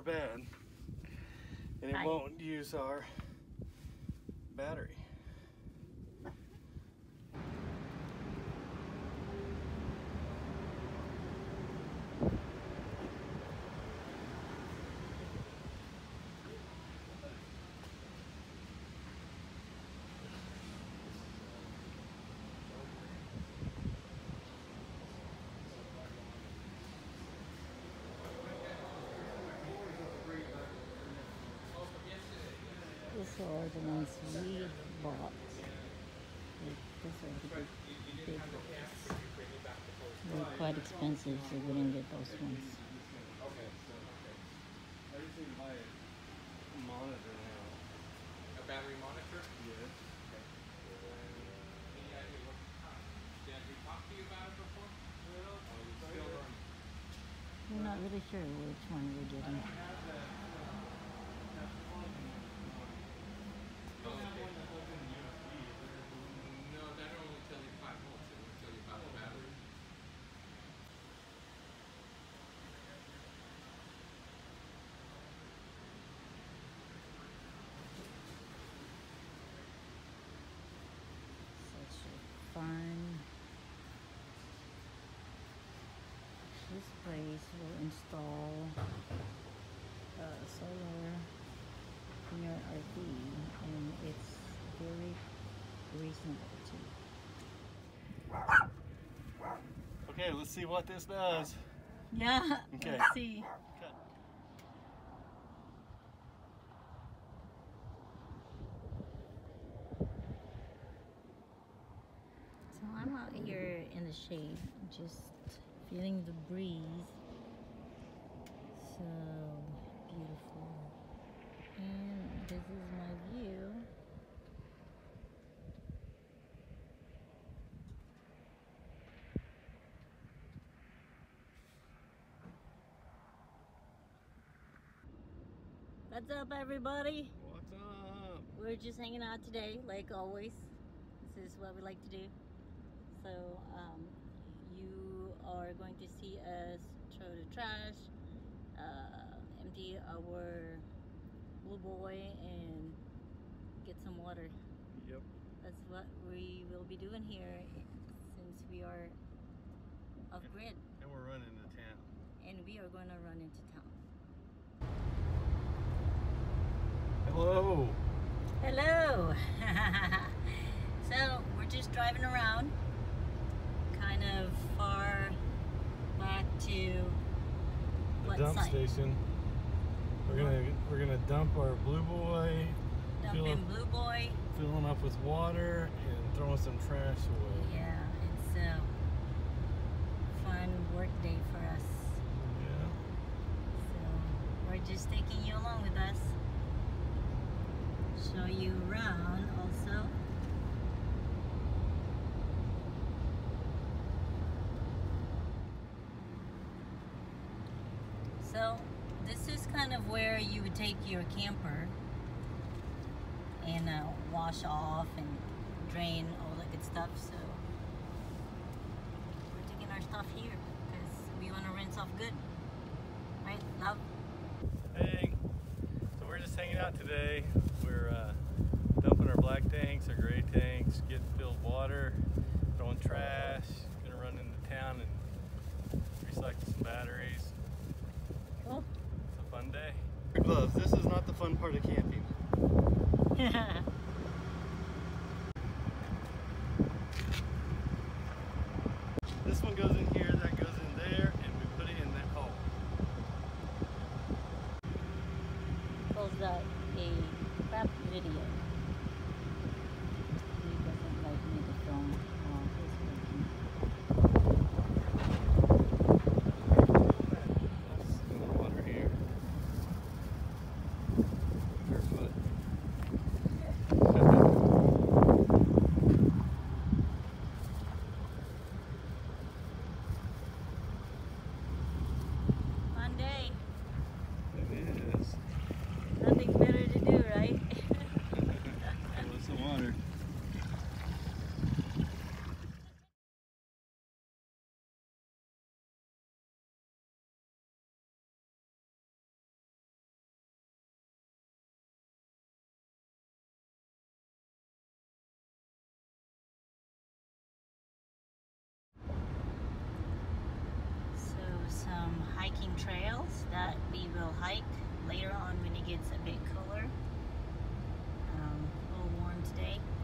bad, and it won't use our battery. These are the ones we bought. These are the big ones. They're quite expensive, so we didn't get those ones. Okay. I just need to buy a monitor now. A battery monitor? Yes. Okay. Any idea what kind? Did we talk to you about it before? No. Oh, you still learning? We're not really sure which one we're getting. No, that only tell you 5 volts. It won't tell you about the battery. Such a fun. This place will install solar in your RV, and it's very reasonable too. Okay, let's see what this does. Yeah, Okay. let's see. Cut. So I'm out here in the shade, just feeling the breeze. So beautiful. And this is my view. What's up, everybody? What's up? We're just hanging out today, like always. This is what we like to do. So you are going to see us throw the trash, empty our blue boy, and get some water. Yep. That's what we will be doing here since we are off grid. And we're running to town. And we are going to run into town. Hello. Hello. So we're just driving around, kind of far back to The what dump site? station. We're gonna dump our blue boy. Dumping Blue Boy. Filling up with water and throwing some trash away. Yeah, it's a fun work day for us. Yeah. So we're just taking you along with us. Show you around also. So this is kind of where you would take your camper and wash off and drain all that good stuff. So we're taking our stuff here because we want to rinse off good. Right, love? Hey. So we're just hanging out today. We're dumping our black tanks, our gray tanks, getting filled water, throwing trash, gonna run into town and recycle some batteries. Cool. It's a fun day. Gloves. This is not the fun part of camping. This one goes in here, that goes in there, and we put it in that hole. Calls that a crap video. He doesn't like me to film some hiking trails that we will hike later on when it gets a bit cooler. A little warm today.